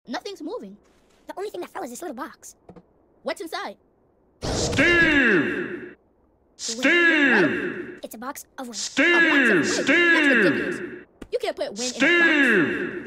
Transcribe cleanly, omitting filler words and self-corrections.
Nothing's moving. The only thing that fell is this little box. What's inside? Steve! Steve! It's a box of wind. Steve! A box of wind? That's Steve! ridiculous. You can't put wind in a box. Steve!